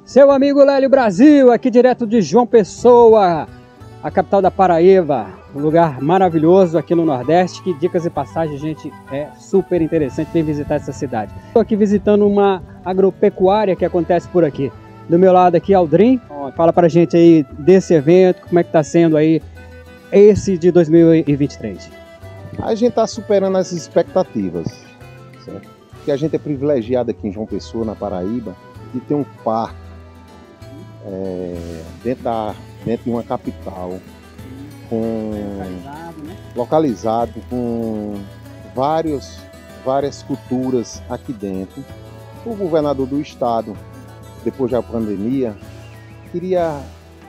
Seu amigo Lélio Brasil, aqui direto de João Pessoa, a capital da Paraíba, um lugar maravilhoso aqui no Nordeste, que dicas e passagens, gente, é super interessante vir visitar essa cidade. Estou aqui visitando uma agropecuária que acontece por aqui. Do meu lado aqui, Aldrin, fala pra gente aí desse evento, como é que tá sendo aí esse de 2023. A gente está superando as expectativas, certo? Porque a gente é privilegiado aqui em João Pessoa, na Paraíba, de ter um parque dentro de uma capital, localizado com várias culturas aqui dentro. O governador do estado, depois da pandemia, queria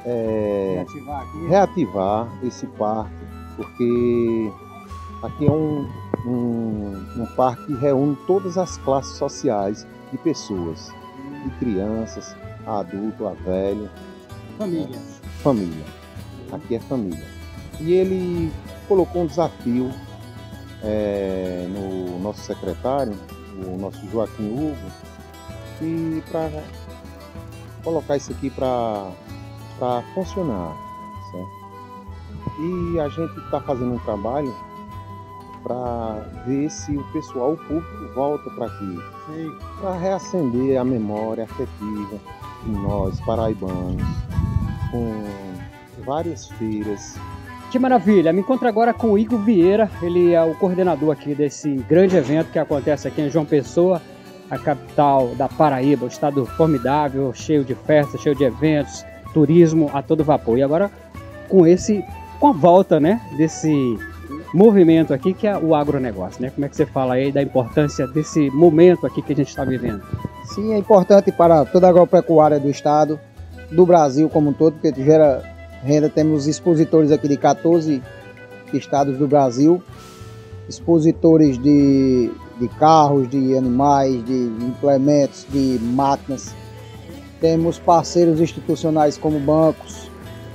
reativar esse parque, porque aqui é um parque que reúne todas as classes sociais de pessoas, de crianças, a adulto, a velho. Família. Aqui é família. E ele colocou um desafio no nosso secretário, o nosso Joaquim Hugo, e para colocar isso aqui para funcionar, certo? E a gente está fazendo um trabalho para ver se o pessoal, o público, volta para aqui, para reacender a memória afetiva de nós, paraibanos, com várias feiras. Que maravilha! Me encontro agora com o Igor Vieira, ele é o coordenador aqui desse grande evento que acontece aqui em João Pessoa, a capital da Paraíba, um estado formidável, cheio de festas, cheio de eventos, turismo a todo vapor. E agora com a volta, né, desse movimento aqui que é o agronegócio, né? Como é que você fala aí da importância desse momento aqui que a gente está vivendo? Sim, é importante para toda a agropecuária do estado, do Brasil como um todo, porque gera renda. Temos expositores aqui de 14 estados do Brasil, expositores de carros, de animais, de implementos, de máquinas. Temos parceiros institucionais como bancos,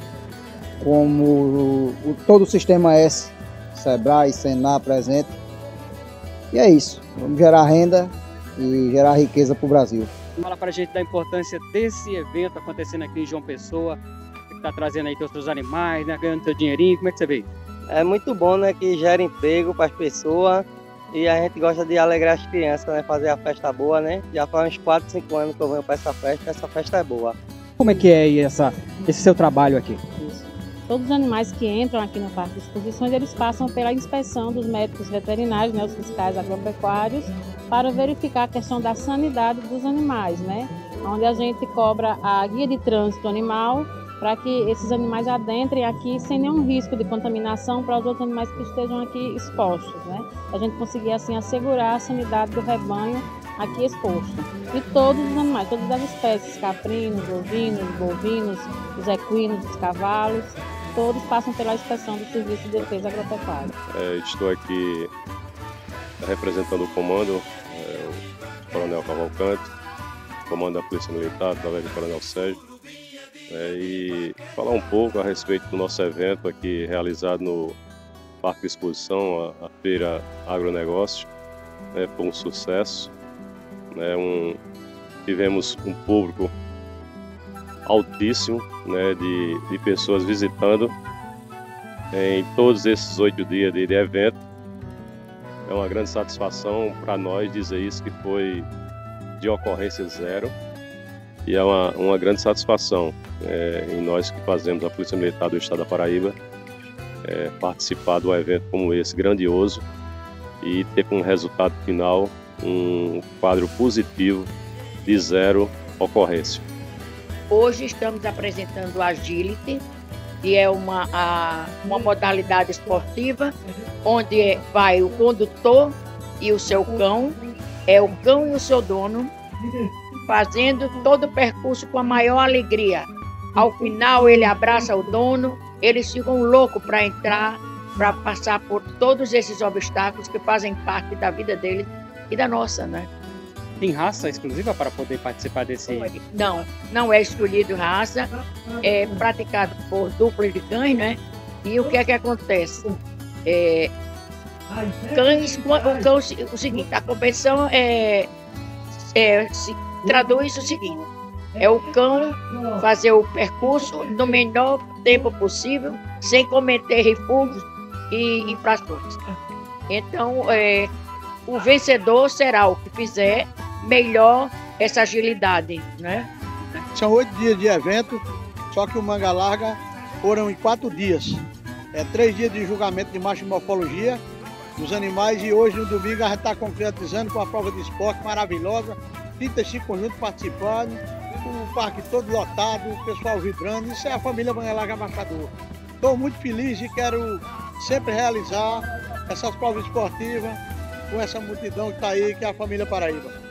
como todo o Sistema S, Sebrae, Senar presente. E é isso, vamos gerar renda e gerar riqueza para o Brasil. Fala pra gente da importância desse evento acontecendo aqui em João Pessoa, que está trazendo aí teus animais, né, ganhando teu dinheirinho, como é que você vê? É muito bom, né, que gera emprego para as pessoas e a gente gosta de alegrar as crianças, né, fazer a festa boa, né? Já faz uns 4, 5 anos que eu venho para essa festa é boa. Como é que é aí esse seu trabalho aqui? Todos os animais que entram aqui no Parque de Exposições, eles passam pela inspeção dos médicos veterinários, né, os fiscais agropecuários, para verificar a questão da sanidade dos animais, né? Onde a gente cobra a guia de trânsito animal para que esses animais adentrem aqui sem nenhum risco de contaminação para os outros animais que estejam aqui expostos, né? A gente conseguir assim assegurar a sanidade do rebanho aqui exposto. E todos os animais, todas as espécies, caprinos, ovinos, bovinos, os equinos, os cavalos, todos passam pela inspeção do Serviço de Defesa Agropecuária. Estou aqui representando o comando, o Coronel Cavalcante, comando da Polícia Militar, através do Coronel Sérgio, e falar um pouco a respeito do nosso evento aqui realizado no Parque de Exposição, a Feira Agronegócio. Foi um sucesso. Tivemos um público altíssimo, né, de pessoas visitando em todos esses 8 dias de evento. É uma grande satisfação para nós dizer isso, que foi de ocorrência zero, e é uma grande satisfação em nós que fazemos a Polícia Militar do Estado da Paraíba participar de um evento como esse, grandioso, e ter como resultado final um quadro positivo de zero ocorrência. Hoje estamos apresentando o Agility, que é uma modalidade esportiva onde vai o condutor e o seu cão, o cão e o seu dono, fazendo todo o percurso com a maior alegria. Ao final ele abraça o dono, eles ficam loucos para entrar, para passar por todos esses obstáculos que fazem parte da vida deles e da nossa, né? Tem raça exclusiva para poder participar desse? Não é escolhido raça, é praticado por dupla de cães, né? E o que é que acontece? Cães, o seguinte, a competição se traduz o seguinte: É o cão fazer o percurso no menor tempo possível, sem cometer refugos e infrações. Então, o vencedor será o que fizer melhor essa agilidade, né? São 8 dias de evento, só que o Manga Larga foram em 4 dias. 3 dias de julgamento de morfologia dos animais e hoje, no domingo, a gente está concretizando com a prova de esporte maravilhosa, 35 conjuntos participando, o parque todo lotado, o pessoal vibrando. Isso é a família Manga Larga Marcador. Estou muito feliz e quero sempre realizar essas provas esportivas com essa multidão que está aí, que é a família Paraíba.